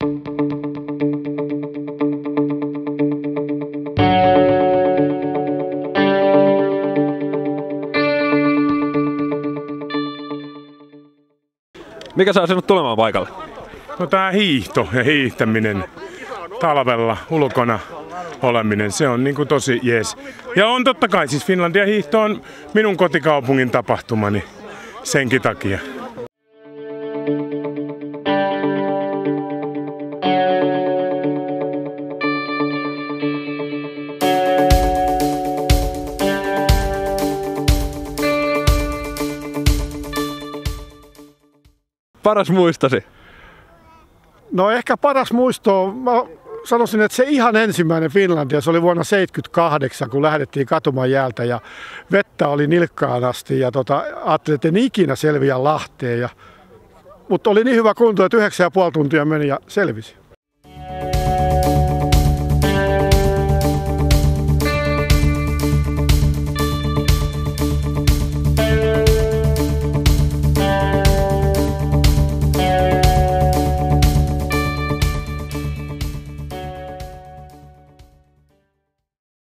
Mikä saa sinut tulemaan paikalle? No tää hiihto ja hiihtäminen, talvella ulkona oleminen, se on niinku tosi jees. Ja on totta kai, siis Finlandia hiihto on minun kotikaupungin tapahtumani senkin takia. Paras muistasi? No ehkä paras muisto, mä sanoisin, että se ihan ensimmäinen Finlandia, se oli vuonna 1978, kun lähdettiin Katumanjäältä ja vettä oli nilkkaan asti ja ajattelin, että en ikinä selviä Lahteen. Mutta oli niin hyvä kunto, että 9,5 tuntia meni ja selvisi.